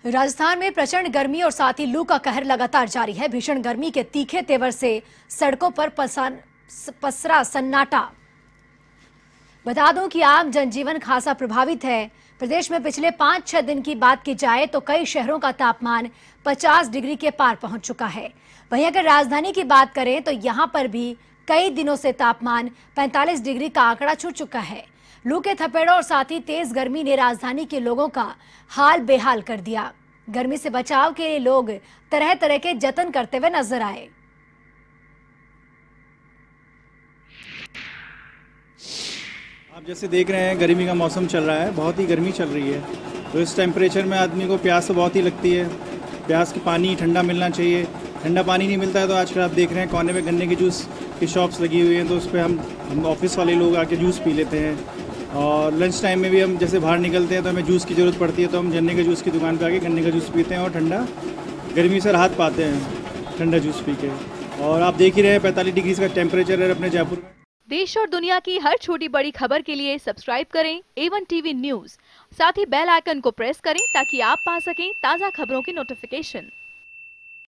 राजस्थान में प्रचंड गर्मी और साथ ही लू का कहर लगातार जारी है। भीषण गर्मी के तीखे तेवर से सड़कों पर पसरा सन्नाटा। बता दूं कि आम जनजीवन खासा प्रभावित है। प्रदेश में पिछले 5-6 दिन की बात की जाए तो कई शहरों का तापमान 50 डिग्री के पार पहुंच चुका है। वहीं अगर राजधानी की बात करें तो यहां पर भी कई दिनों से तापमान 45 डिग्री का आंकड़ा छू चुका है। लू के थपेड़ों और साथ ही तेज गर्मी ने राजधानी के लोगों का हाल बेहाल कर दिया। गर्मी से बचाव के लिए लोग तरह तरह के जतन करते हुए नजर आए। आप जैसे देख रहे हैं गर्मी का मौसम चल रहा है, बहुत ही गर्मी चल रही है। तो इस टेम्परेचर में आदमी को प्यास तो बहुत ही लगती है। प्यास की पानी ठंडा मिलना चाहिए। ठंडा पानी नहीं मिलता है तो आजकल आप देख रहे हैं कोने में गन्ने के जूस की शॉप्स लगी हुई हैं, तो उस पर हम ऑफिस वाले लोग आके जूस पी लेते हैं। और लंच टाइम में भी हम जैसे बाहर निकलते हैं तो हमें जूस की ज़रूरत पड़ती है, तो हम गन्ने के जूस की दुकान पर आके गन्ने का जूस पीते हैं और ठंडा गर्मी से राहत पाते हैं ठंडा जूस पी के। और आप देख ही रहे हैं 45 डिग्री का टेम्परेचर है अपने जयपुर में। देश और दुनिया की हर छोटी बड़ी खबर के लिए सब्सक्राइब करें A1 TV न्यूज़। साथ ही बेल आइकन को प्रेस करें ताकि आप पा सकें ताज़ा खबरों की नोटिफिकेशन।